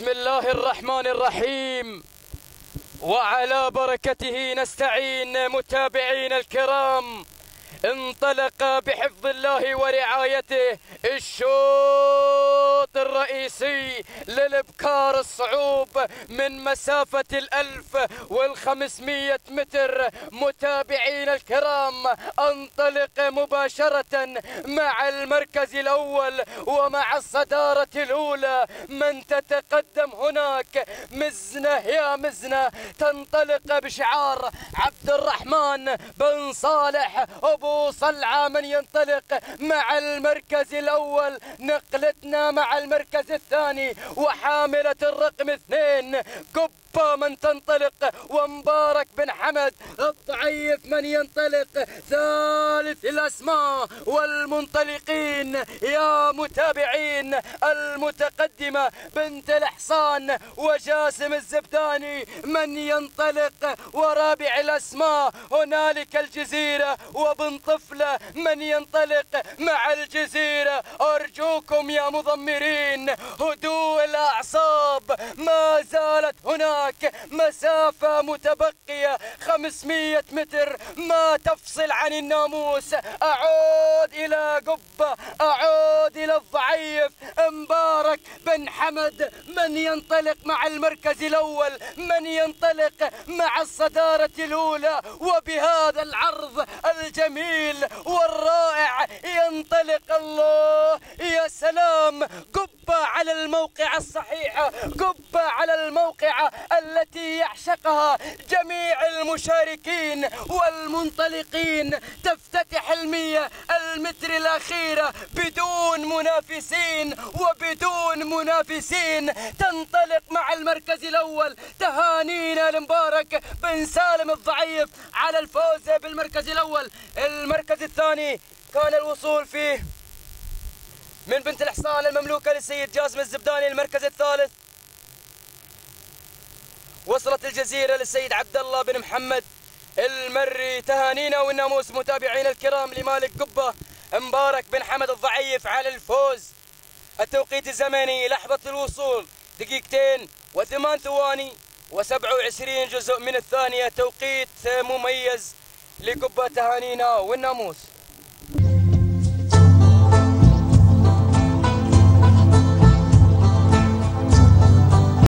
بسم الله الرحمن الرحيم، وعلى بركته نستعين. متابعين الكرام، انطلق بحفظ الله ورعايته الشوط الرئيسي للإبكار الصعوب من مسافة 1500 متر. متابعين الكرام، انطلق مباشرة مع المركز الأول ومع الصدارة الأولى. من تتقدم هناك مزنة يا مزنة، تنطلق بشعار عبد الرحمن بن صالح أبو صلعة. من ينطلق مع المركز الأول. نقلتنا مع المركز الثاني وحاملة الرقم 2 قبة من تنطلق، ومبارك بن حمد الضعيف من ينطلق. ثالث الأسماء والمنطلقين يا متابعين، المتقدمة بنت الحصان وجاسم الزبداني من ينطلق. ورابع الأسماء هنالك الجزيرة وبن طفلة من ينطلق مع الجزيرة. أرجوكم يا مضمرين هدوء الأعصاب، ما زالت هناك مسافة متبقية 500 متر ما تفصل عن الناموس. أعود إلى قبة، أعود إلى الضعيف مبارك بن حمد من ينطلق مع المركز الأول، من ينطلق مع الصدارة الأولى. وبهذا العرض الجميل والرائع ينطلق. الله يا سلام، قبة على الموقع الصحيحة، قبة على الموقع التي يعشقها جميع المشاركين والمنطلقين. تفتتح المية المتر الأخيرة بدون منافسين وبدون منافسين. تنطلق مع المركز الأول. تهانينا لمبارك بن سالم الضعيف على الفوز بالمركز الأول. المركز الثاني كان الوصول فيه من بنت الحصان المملوكة للسيد جاسم الزبداني. المركز الثالث وصلت الجزيرة للسيد عبد الله بن محمد المري. تهانينا والناموس متابعين الكرام لمالك قبة مبارك بن حمد الضعيف على الفوز. التوقيت الزمني لحظة الوصول 2 و8 ثواني و27 جزء من الثانية. توقيت مميز لقبة. تهانينا والناموس.